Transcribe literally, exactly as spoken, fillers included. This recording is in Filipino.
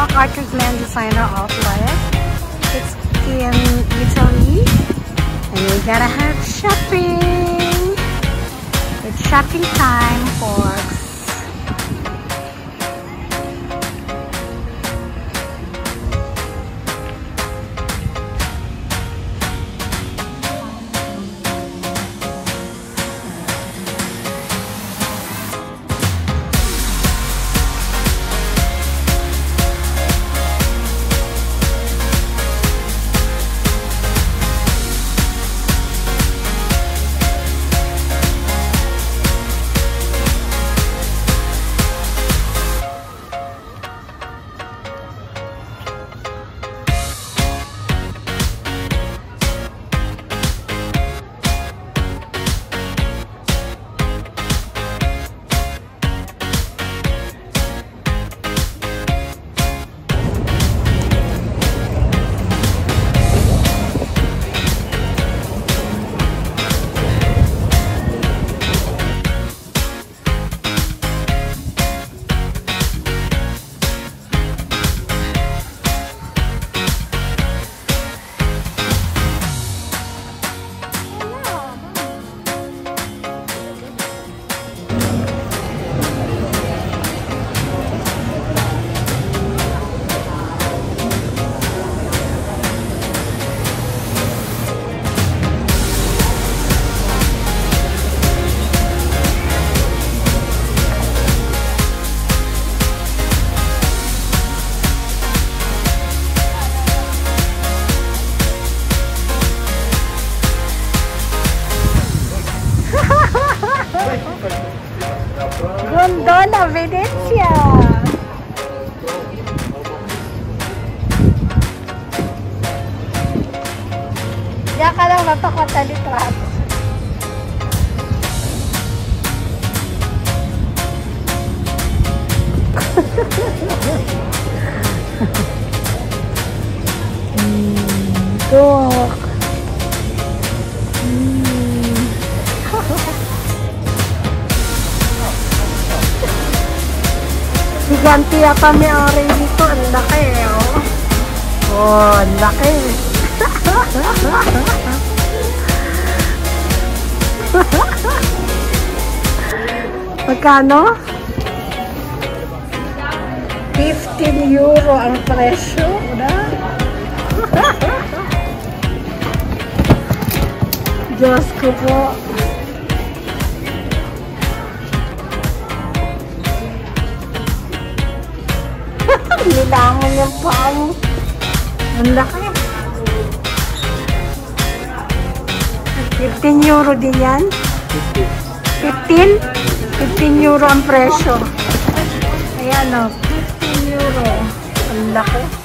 Stock Archer Glen Designer Outlet. It's in Italy. And we gotta have shopping. It's shopping time, folks. Gondola Venezia. Diyan ka lang mapakatalitrato. mm, Dok. Giganti pa may ari dito. Ang laki, oh. Oh, ang laki. Magkano? fifteen euro ang presyo. Diyos ko po. Nilangan yung pao. Ang laki. fifteen euro din yan. fifteen? fifteen euro ang presyo. Ayan o. fifteen euro. Ang laki.